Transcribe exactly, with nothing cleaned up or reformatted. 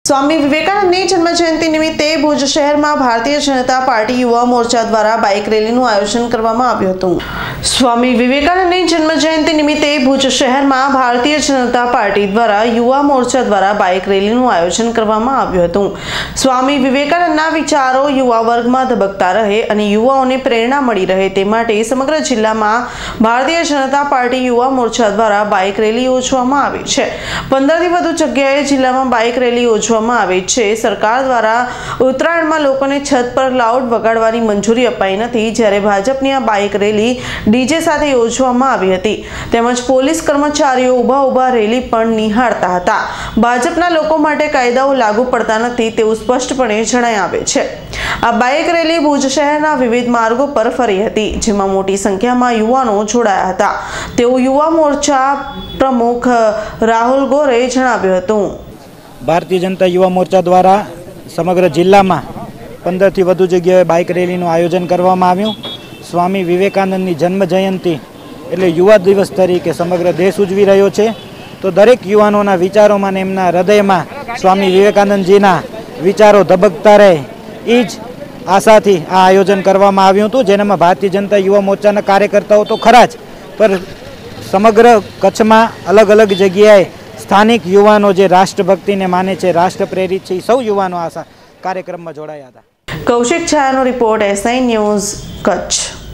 સ્વામી વિવેકાનંદની જન્મ જયંતિ નિમિત્તે ભુજ શહેરમાં ભારતીય જનતા પાર્ટી યુવા મોરચા દ્વારા બાઇક રેલીનું આયોજન કરવામાં આવ્યું હતું। સ્વામી વિવેકાનંદની જન્મ જયંતિ નિમિત્તે ભુજ શહેરમાં ભારતીય જનતા પાર્ટી દ્વારા યુવા મોરચા દ્વારા બાઇક રેલીનું આયોજન કરવામાં આવ્યું હતું। સ્વામી વિવેકાનંદના વિચારો યુવા વર્ગમાં ધબકતા રહે અને યુવાઓને પ્રેરણા મળી રહે તે માટે સમગ્ર જિલ્લામાં ભારતીય જનતા પાર્ટી યુવા મોરચા દ્વારા બાઇક રેલી યોજવામાં આવી છે। પંદરથી વધુ જગ્યાએ જિલ્લામાં બાઇક રેલી યોજવામાં આવે છે। સરકાર દ્વારા ઉત્તરાયણમાં લોકોને છત પર લાઉડ વગાડવાની મંજૂરી અપાઈ નથી, જ્યારે ભાજપની આ બાઇક રેલી ડીજે સાથે યોજવામાં આવી હતી। તેમજ પોલીસ કર્મચારીઓ ઊભા ઊભા રેલી પણ નિહાળતા હતા। ભાજપના લોકો માટે કાયદાઓ લાગુ પડતા નથી તેવું સ્પષ્ટપણે જણાઈ આવે છે। આ બાઇક રેલી ભુજ શહેરના વિવિધ માર્ગો પર ફરી હતી, જેમાં મોટી સંખ્યામાં યુવાનો જોડાયા હતા તેવું યુવા મોરચા પ્રમુખ રાહુલ ગોરે જણાવ્યું હતું। भारतीय जनता युवा मोर्चा द्वारा समग्र जिला में पंदर थी वधु जगह बाइक रेली आयोजन करवामां आव्युं। स्वामी विवेकानंद की जन्म जयंती एटले युवा दिवस तरीके समग्र देश उजवी रह्यो छे। तो दरेक युवानोना विचारों में एमना हृदय में स्वामी विवेकानंदजीना विचारों धबकता रहे ए ज आशाथी आ आयोजन करवामां आव्युं हतुं, जेनामां भारतीय जनता युवा मोर्चाना कार्यकर्ताओ तो खरा ज, पर समग्र कच्छ में अलग अलग जग्याए स्थानिक युवानो जे राष्ट्रभक्ति ने माने छे, राष्ट्र प्रेरित छे, सौ युवानो आ कार्यक्रम में जोड़ाया था। कौशिक छायानो report, S nine news, Kutch.